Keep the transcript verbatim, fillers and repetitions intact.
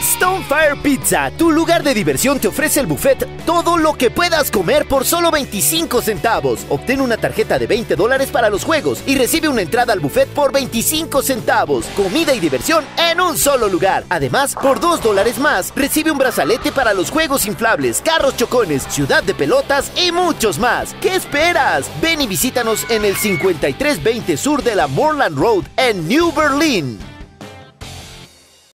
Stonefire Pizza, tu lugar de diversión, te ofrece el buffet todo lo que puedas comer por solo veinticinco centavos. Obtén una tarjeta de veinte dólares para los juegos y recibe una entrada al buffet por veinticinco centavos. Comida y diversión en un solo lugar. Además, por dos dólares más, recibe un brazalete para los juegos inflables, carros chocones, ciudad de pelotas y muchos más. ¿Qué esperas? Ven y visítanos en el cincuenta y tres veinte sur de la Moreland Road en New Berlin.